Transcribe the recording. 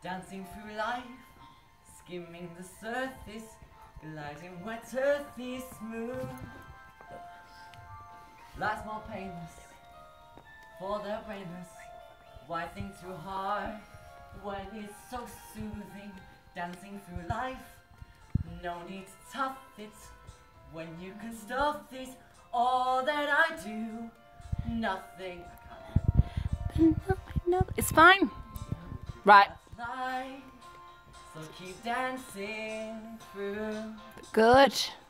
dancing through life, skimming the surface, gliding wet earthy smooth. Life's more painless for the brainless. Why think too hard when it's so soothing? Dancing through life, no need to tough it when you can stuff it. All that I do, nothing. No, it's fine. Right. Life, so keep dancing through. Good.